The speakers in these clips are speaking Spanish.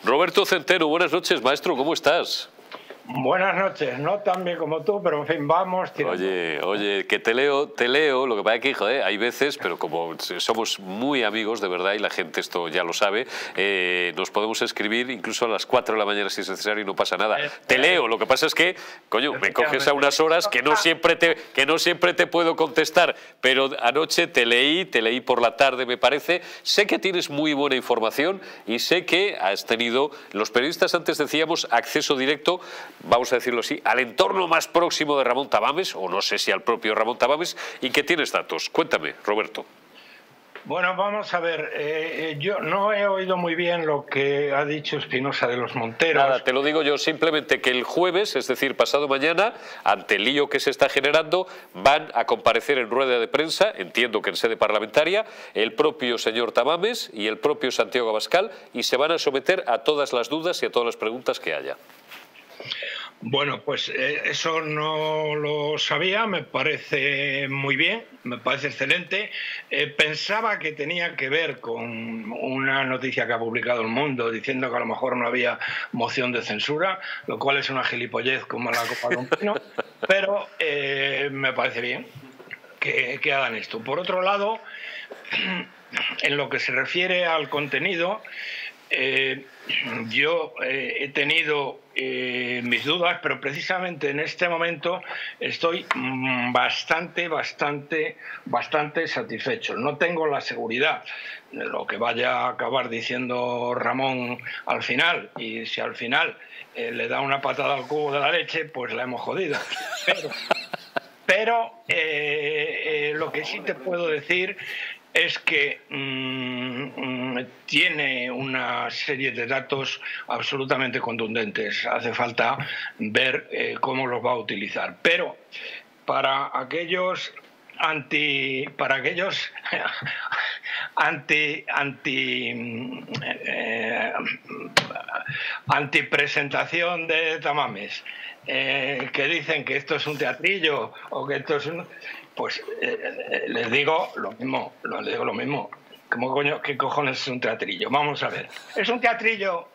Roberto Centeno, buenas noches, maestro, ¿cómo estás? Buenas noches, no tan bien como tú, pero en fin, vamos tirando. Oye, que te leo, lo que pasa es que, joder, hay veces, pero como somos muy amigos, de verdad, y la gente esto ya lo sabe, nos podemos escribir incluso a las 4 de la mañana si es necesario y no pasa nada. Te leo, lo que pasa es que, coño, me coges a unas horas que no siempre te puedo contestar, pero anoche te leí por la tarde, me parece. Sé que tienes muy buena información y sé que has tenido, los periodistas antes decíamos, acceso directo, vamos a decirlo así, al entorno más próximo de Ramón Tamames, o no sé si al propio Ramón Tamames, y que tienes datos. Cuéntame, Roberto. Bueno, vamos a ver, yo no he oído muy bien lo que ha dicho Espinosa de los Monteros. Nada, te lo digo yo, simplemente que el jueves, es decir, pasado mañana, ante el lío que se está generando, van a comparecer en rueda de prensa, entiendo que en sede parlamentaria, el propio señor Tamames y el propio Santiago Abascal, y se van a someter a todas las dudas y a todas las preguntas que haya. Bueno, pues eso no lo sabía, me parece muy bien, me parece excelente. Pensaba que tenía que ver con una noticia que ha publicado El Mundo diciendo que a lo mejor no había moción de censura, lo cual es una gilipollez como la copa de un pino, pero me parece bien que hagan esto. Por otro lado, en lo que se refiere al contenido, yo he tenido mis dudas, pero precisamente en este momento estoy bastante satisfecho. No tengo la seguridad de lo que vaya a acabar diciendo Ramón al final, y si al final le da una patada al cubo de la leche, pues la hemos jodido. Pero lo que sí te puedo decir es que tiene una serie de datos absolutamente contundentes. Hace falta ver cómo los va a utilizar. Pero para aquellos antipresentación de Tamames, que dicen que esto es un teatrillo o que esto es un... Pues les digo lo mismo. ¿Cómo coño, qué cojones es un teatrillo? Vamos a ver. Es un teatrillo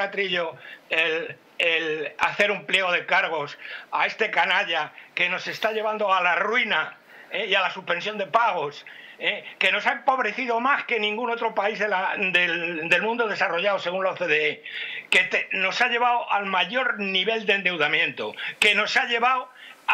el hacer un pliego de cargos a este canalla que nos está llevando a la ruina y a la suspensión de pagos, que nos ha empobrecido más que ningún otro país del mundo desarrollado según la OCDE, que nos ha llevado al mayor nivel de endeudamiento, que nos ha llevado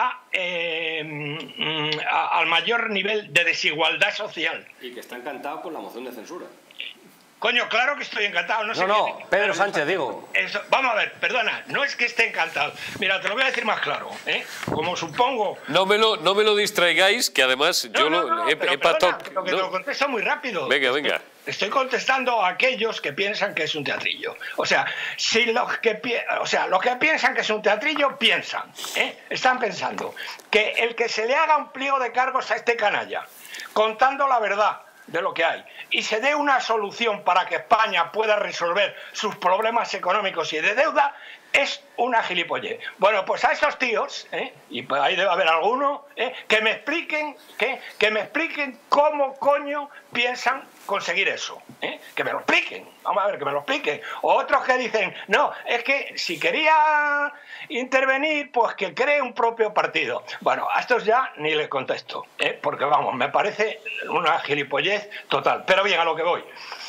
al mayor nivel de desigualdad social. Y que está encantado con la moción de censura. Coño, claro que estoy encantado. No, Pedro Sánchez, digo. Eso, vamos a ver, perdona, no es que esté encantado. Mira, te lo voy a decir más claro, como supongo... No me lo distraigáis, que además yo te lo contesto muy rápido. Venga. Estoy contestando a aquellos que piensan que es un teatrillo. O sea, los que piensan que es un teatrillo, están pensando que el que se le haga un pliego de cargos a este canalla, contando la verdad de lo que hay, y se dé una solución para que España pueda resolver sus problemas económicos y de deuda, es una gilipollez. Bueno, pues a esos tíos, y pues ahí debe haber alguno, que me expliquen cómo coño piensan conseguir eso. Que me lo expliquen. Vamos a ver, que me lo expliquen. O otros que dicen, no, es que si quería intervenir, pues que cree un propio partido. Bueno, a estos ya ni les contesto, porque vamos, me parece una gilipollez total. Pero bien, a lo que voy.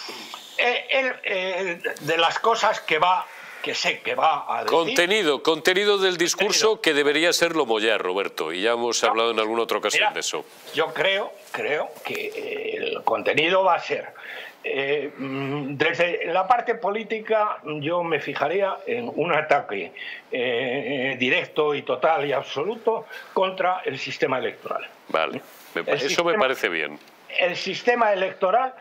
De las cosas que sé que va a decir... Contenido del discurso que debería ser lo mollar, Roberto, y ya hemos hablado en alguna otra ocasión de eso. Yo creo que el contenido va a ser... desde la parte política yo me fijaría en un ataque directo y total y absoluto contra el sistema electoral. Vale, eso me parece bien. El sistema electoral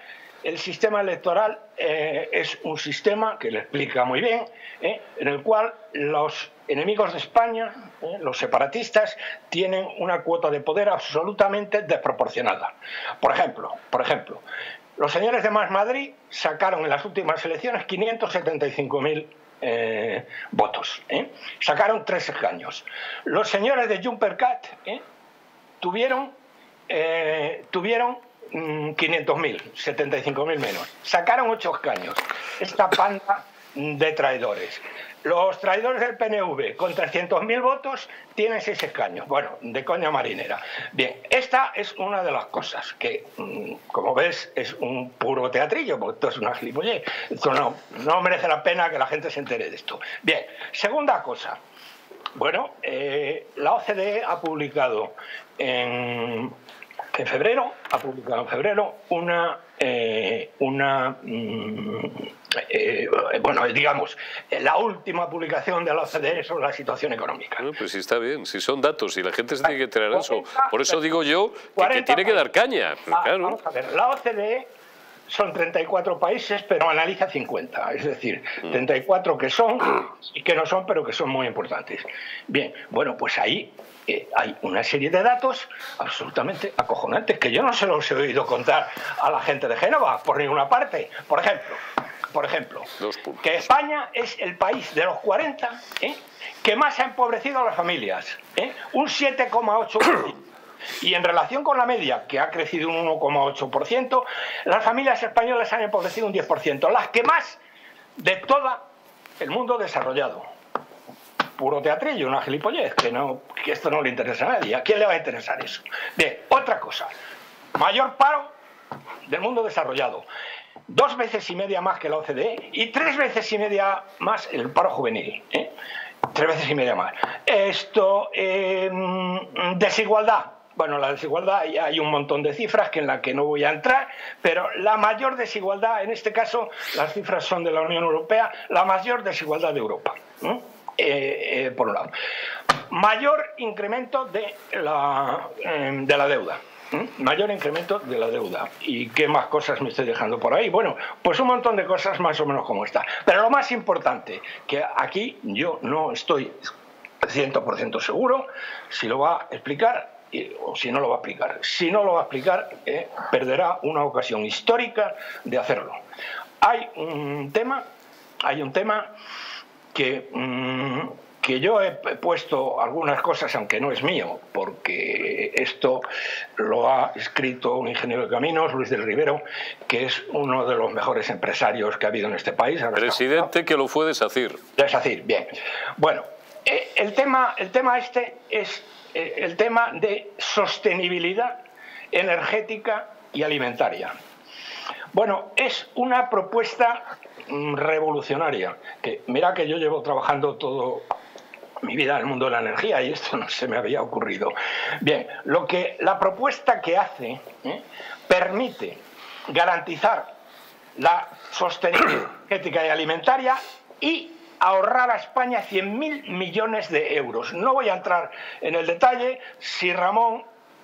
es un sistema que le explica muy bien, en el cual los enemigos de España, los separatistas, tienen una cuota de poder absolutamente desproporcionada. Por ejemplo, los señores de Más Madrid sacaron en las últimas elecciones 575.000 votos. Sacaron 3 escaños. Los señores de Junpercat tuvieron 500.000, 75.000 menos. Sacaron 8 escaños. Esta panda de traidores. Los traidores del PNV, con 300.000 votos, tienen 6 escaños. Bueno, de coña marinera. Bien, esta es una de las cosas que, como ves, es un puro teatrillo, porque esto es una gilipollez. Esto no merece la pena que la gente se entere de esto. Bien, segunda cosa. Bueno, la OCDE ha publicado en febrero, bueno, digamos, la última publicación de la OCDE sobre la situación económica. Bueno, pues sí, está bien, si son datos, si la gente se tiene que enterar de eso. Por eso digo yo que tiene que dar caña. Claro. Vamos a ver, la OCDE son 34 países, pero analiza 50, es decir, 34 que son y que no son, pero que son muy importantes. Bien, bueno, pues ahí hay una serie de datos absolutamente acojonantes que yo no se los he oído contar a la gente de Génova por ninguna parte. Por ejemplo, que España es el país de los 40 que más ha empobrecido a las familias, un 7,8%. Y en relación con la media, que ha crecido un 1,8%, las familias españolas han empobrecido un 10%, las que más de todo el mundo desarrollado. Puro teatrillo, una gilipollez, que esto no le interesa a nadie. ¿A quién le va a interesar eso? Bien, otra cosa. Mayor paro del mundo desarrollado. 2,5 veces más que la OCDE y 3,5 veces más el paro juvenil. 3,5 veces más. Desigualdad. Bueno, la desigualdad, hay un montón de cifras en las que no voy a entrar, pero la mayor desigualdad, en este caso, las cifras son de la Unión Europea, la mayor desigualdad de Europa. Por un lado. Mayor incremento de la deuda. Mayor incremento de la deuda. ¿Y qué más cosas me estoy dejando por ahí? Bueno, pues un montón de cosas más o menos como esta. Pero lo más importante, que aquí yo no estoy 100% seguro si lo va a explicar o si no lo va a explicar. Si no lo va a explicar, perderá una ocasión histórica de hacerlo. Hay un tema que yo he puesto algunas cosas, aunque no es mío, porque esto lo ha escrito un ingeniero de caminos, Luis del Rivero, que es uno de los mejores empresarios que ha habido en este país. Presidente que lo fue de SACIR. De SACIR, bien. Bueno, el tema este es el tema de sostenibilidad energética y alimentaria. Bueno, es una propuesta revolucionaria, que mira que yo llevo trabajando toda mi vida en el mundo de la energía y esto no se me había ocurrido. Bien, la propuesta que hace permite garantizar la sostenibilidad energética y alimentaria y ahorrar a España 100.000 millones de euros. No voy a entrar en el detalle. Si Ramón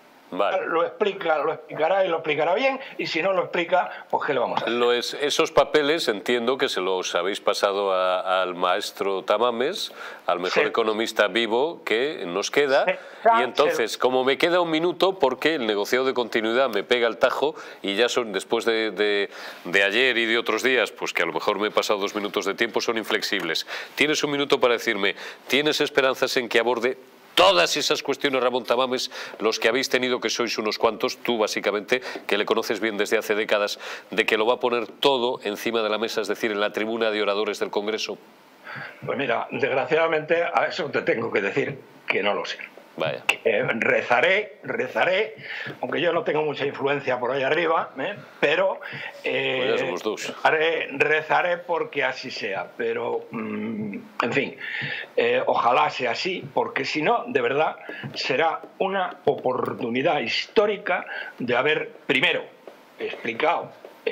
lo explicará y lo explicará bien, y si no lo explica, pues ¿qué le vamos a hacer? Esos papeles entiendo que se los habéis pasado al maestro Tamames, al mejor economista vivo que nos queda, y entonces, como me queda un minuto, porque el negociado de continuidad me pega el tajo, y ya son, después de ayer y de otros días, pues que a lo mejor me he pasado 2 minutos de tiempo, son inflexibles. Tienes un minuto para decirme, ¿tienes esperanzas en que aborde todas esas cuestiones, Ramón Tamames, los que habéis tenido, que sois unos cuantos, tú básicamente, que le conoces bien desde hace décadas, de que lo va a poner todo encima de la mesa, es decir, en la tribuna de oradores del Congreso? Pues mira, desgraciadamente a eso te tengo que decir que no lo sé. Vaya. Rezaré, aunque yo no tengo mucha influencia por ahí arriba, pero pues ya somos dos. Rezaré porque así sea, pero en fin, ojalá sea así, porque si no, de verdad, será una oportunidad histórica de haber, primero, explicado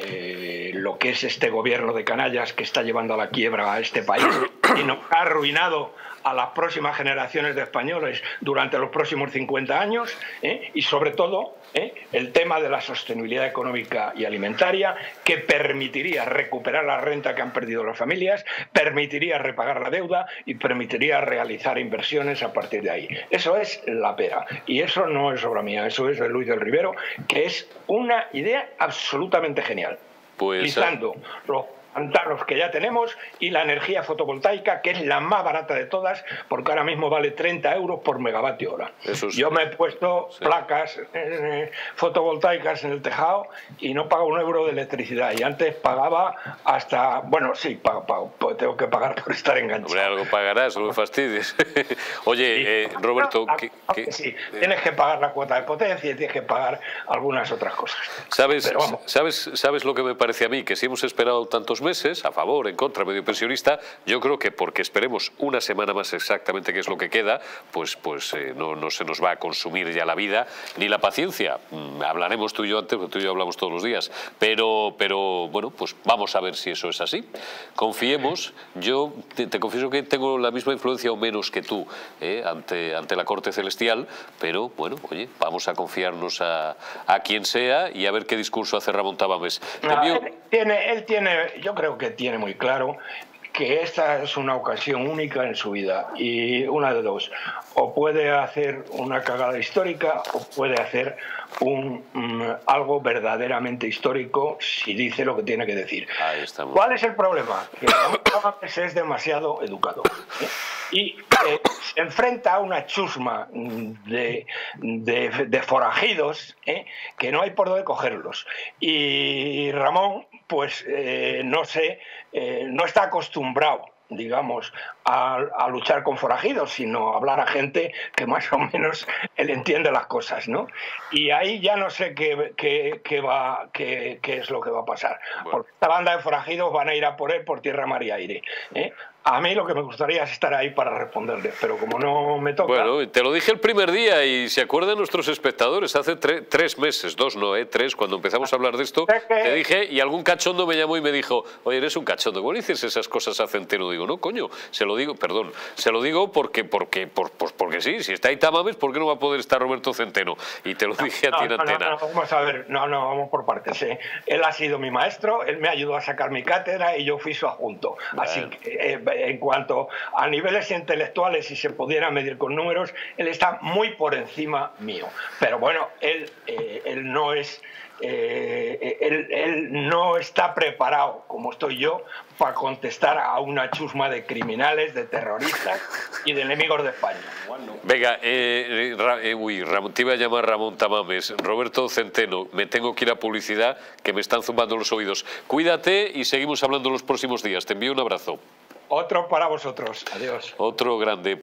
lo que es este gobierno de canallas que está llevando a la quiebra a este país y nos ha arruinado a las próximas generaciones de españoles durante los próximos 50 años, y sobre todo el tema de la sostenibilidad económica y alimentaria, que permitiría recuperar la renta que han perdido las familias, permitiría repagar la deuda y permitiría realizar inversiones a partir de ahí. Eso es la pera, y eso no es obra mía, eso es de Luis del Rivero, que es una idea absolutamente genial. Pues, utilizando los pantanos que ya tenemos y la energía fotovoltaica, que es la más barata de todas, porque ahora mismo vale 30 euros por megavatio hora. Yo me he puesto placas fotovoltaicas en el tejado y no pago 1 euro de electricidad. Y antes pagaba hasta... Bueno, sí, pues tengo que pagar por estar enganchado. Hombre, algo pagarás, no me fastidies. Oye, Roberto... Sí, tienes que pagar la cuota de potencia y tienes que pagar algunas otras cosas. ¿Sabes lo que me parece a mí? Que si hemos esperado tantos meses, a favor, en contra, medio pensionista, yo creo que porque esperemos una semana más exactamente, que es lo que queda, pues no se nos va a consumir ya la vida ni la paciencia. Hablaremos tú y yo antes, porque tú y yo hablamos todos los días, pero bueno, pues vamos a ver si eso es así. Confiemos. Yo te confieso que tengo la misma influencia o menos que tú ante la corte celestial, pero bueno, oye, vamos a confiarnos a quien sea y a ver qué discurso hace Ramón Tamames. Él tiene, yo creo que tiene muy claro que esta es una ocasión única en su vida y una de dos, o puede hacer una cagada histórica o puede hacer algo verdaderamente histórico si dice lo que tiene que decir. ¿Cuál es el problema? Que es demasiado educado y se enfrenta a una chusma de forajidos que no hay por dónde cogerlos. Y Ramón, pues no sé, no está acostumbrado, digamos, a luchar con forajidos, sino a hablar a gente que más o menos él entiende las cosas, ¿no? Y ahí ya no sé qué es lo que va a pasar. Bueno. Porque esta banda de forajidos van a ir a por él por tierra, mar y aire. A mí lo que me gustaría es estar ahí para responderle, pero como no me toca... Bueno, te lo dije el primer día y se acuerdan nuestros espectadores, hace 3 meses, 2 no, 3, cuando empezamos a hablar de esto, te dije, y algún cachondo me llamó y me dijo, oye, eres un cachondo, ¿cómo dices esas cosas a Centeno? Digo, no, coño, se lo digo, perdón, se lo digo porque sí, si está ahí Tamames, ¿por qué no va a poder estar Roberto Centeno? Y te lo dije a ti en antena. No, vamos a ver, vamos por partes. Él ha sido mi maestro, él me ayudó a sacar mi cátedra y yo fui su adjunto. Así que... en cuanto a niveles intelectuales, si se pudiera medir con números, él está muy por encima mío. Pero bueno, él no está preparado, como estoy yo, para contestar a una chusma de criminales, de terroristas y de enemigos de España. Venga, te iba a llamar Ramón Tamames. Roberto Centeno, me tengo que ir a publicidad, que me están zumbando los oídos. Cuídate y seguimos hablando los próximos días. Te envío un abrazo. Otro para vosotros. Adiós. Otro grande.